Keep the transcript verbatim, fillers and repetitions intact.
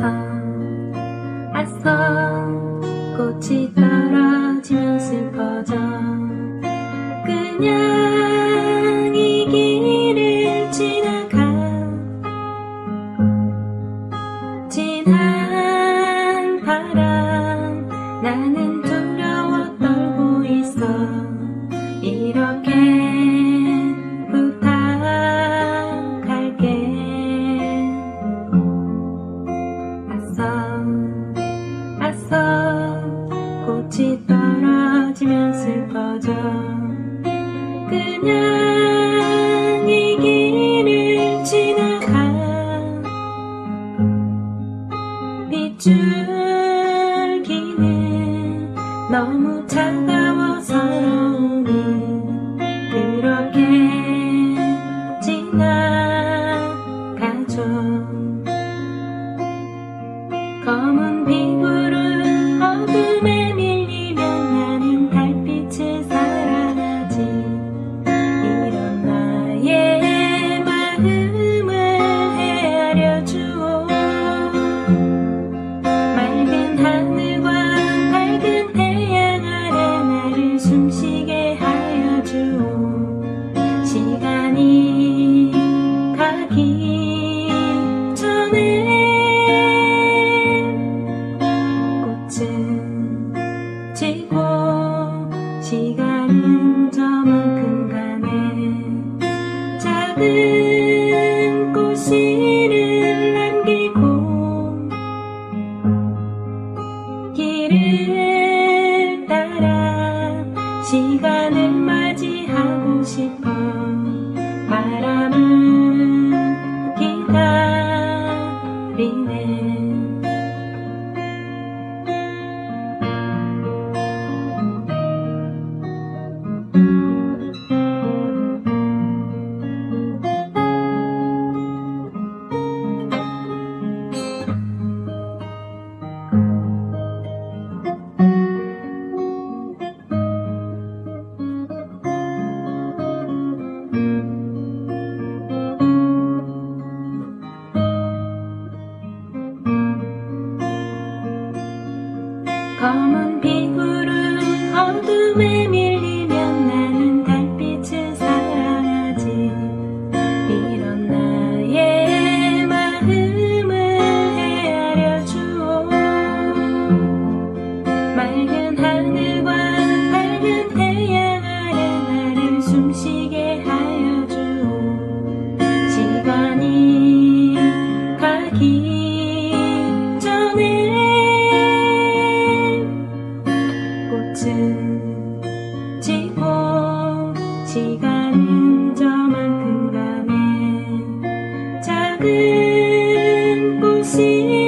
아싸 아싸 꽃이 떨어지면 슬퍼져 그냥 이 길을 지나가 진한 바람 나는 두려워 떨고 있어 이렇게 부탁할게 아싸 아싸 꽃이 떨어지면 슬퍼져 그냥 이 길을 지나가 빗줄기는 너무 차가워 서러우니 그렇게 지나가죠 검은 비구름 어둠에 밀리면 나는 달빛을 사랑하지 이런 나의 마음을 헤아려주오 맑은 하늘과 밝은 태양 아래 나를 숨쉬게 하여주오 시간이 가기 전에 지고 시간은 저만큼 가네 작은 꽃씨를 남기고 길을 따라 시간을 맞이하고 싶어 바람을 기다리네 검은 비구름 어둠에 밀리면 나는 달빛을 사랑하지 이런 나의 마음을 헤아려주오 맑은 하늘과 밝은 태양 아래 나를 숨쉬게 하여주오 시간이 가기 전에 지고 시간은 저만큼 가네 작은 꽃이